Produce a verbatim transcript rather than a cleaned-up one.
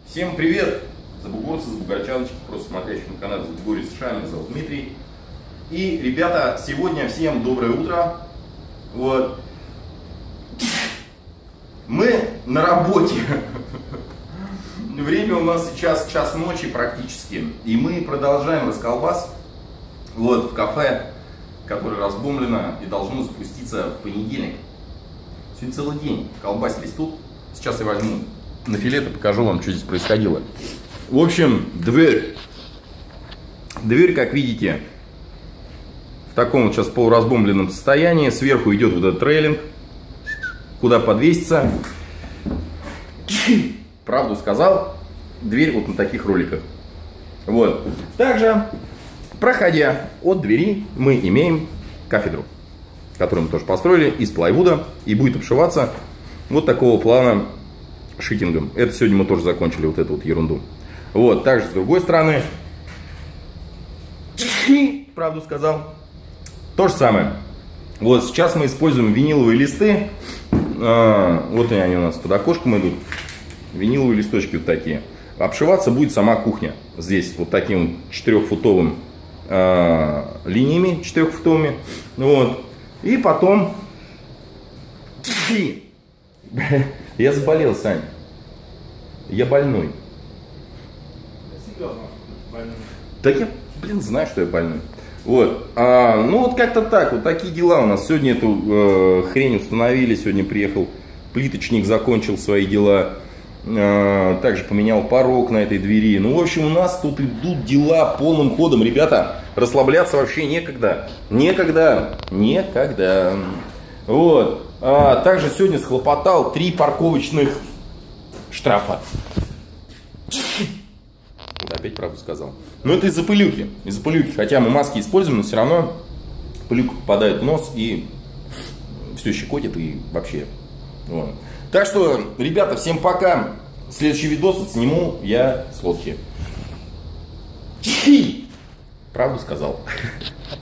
Всем привет! Забугорцы, забугорчаночки, просто смотрящие на канал Забугорье США, меня зовут Дмитрий. И, ребята, сегодня всем доброе утро. Вот. Мы на работе. Время у нас сейчас час ночи практически. И мы продолжаем расколбас. Вот, в кафе, которое разбомблено и должно запуститься в понедельник. Сегодня целый день колбасились тут. Сейчас я возьму на филет и покажу вам, что здесь происходило. В общем, дверь. Дверь, как видите, в таком вот сейчас полуразбомбленном состоянии. Сверху идет вот этот рейлинг, куда подвеситься. Правду сказал, дверь вот на таких роликах. Вот. Также, проходя от двери, мы имеем кафедру, которую мы тоже построили из плайвуда и будет обшиваться вот такого плана шитингом. Это сегодня мы тоже закончили вот эту вот ерунду. Вот, также с другой стороны, правду сказал, то же самое. Вот сейчас мы используем виниловые листы. А, вот они у нас под окошком идут. Виниловые листочки вот такие. Обшиваться будет сама кухня. Здесь вот таким четырехфутовым а, линиями, четырехфутовыми. Вот. И потом... Я заболел, Сань. Я больной. Так я, блин, знаю, что я больной. Вот. А, ну вот как-то так. Вот такие дела у нас. Сегодня эту э, хрень установили. Сегодня приехал плиточник, закончил свои дела. А, также поменял порог на этой двери. Ну, в общем, у нас тут идут дела полным ходом. Ребята, расслабляться вообще некогда. Некогда. Некогда. Вот. А, также сегодня схлопотал три парковочных штрафа. Опять правду сказал. Но это из-за пылюки. Из-за пылюки. Хотя мы маски используем, но все равно пылюка попадает в нос и все щекотит и вообще. Вот. Так что, ребята, всем пока. Следующий видос сниму я с лодки. Правду сказал.